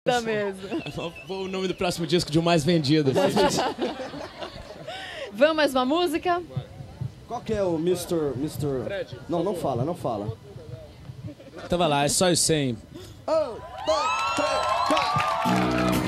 Tá mesmo. O nome do próximo disco de o mais vendido. Vamos mais uma música? Qual que é o Mr. Fred. Não, não fala, não fala. Então vai lá, é só os 100. 1, 2, 3, 4.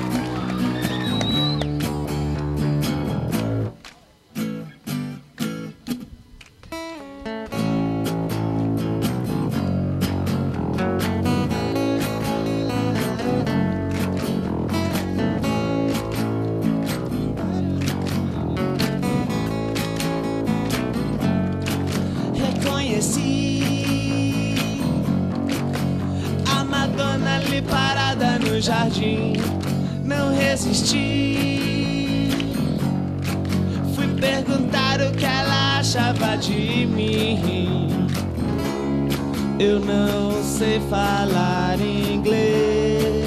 Reconheci a Madonna ali parada no jardim. Não resisti. Fui perguntar o que ela achava de mim. Eu não sei falar inglês.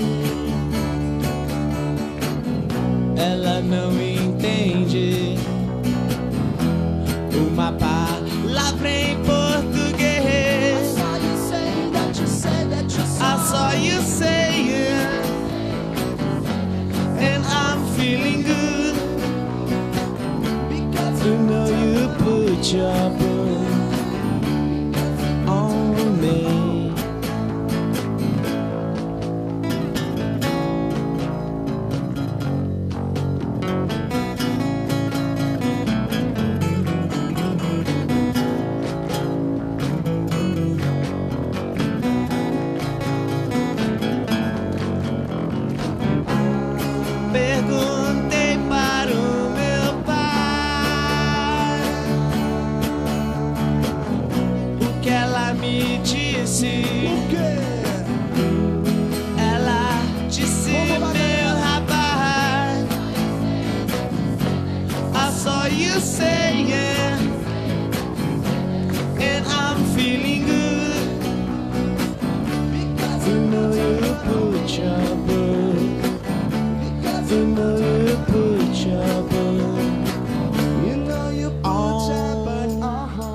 Ela não entende uma palavra em português. I saw you say it, and I'm feeling good because you know you put your book on me. Perguntei para o meu pai o que ela me disse. O quê? Ela disse, meu rapaz, I saw you say it, and I'm feeling good because you know you put your book. You know you put your book. You know you put your butt on.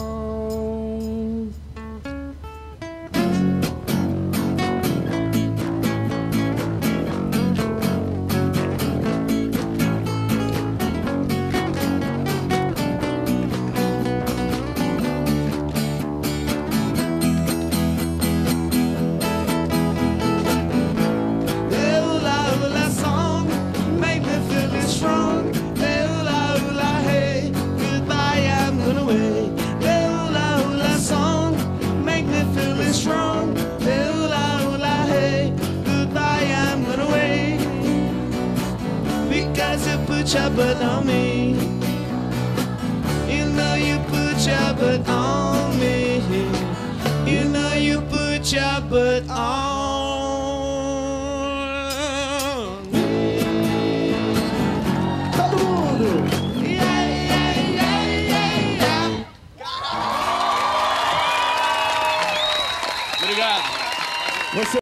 Put your butt on me. You know you put your butt on me. You know you put your butt on me. Todo mundo! Yeah, yeah, yeah, yeah, yeah. Obrigado. Você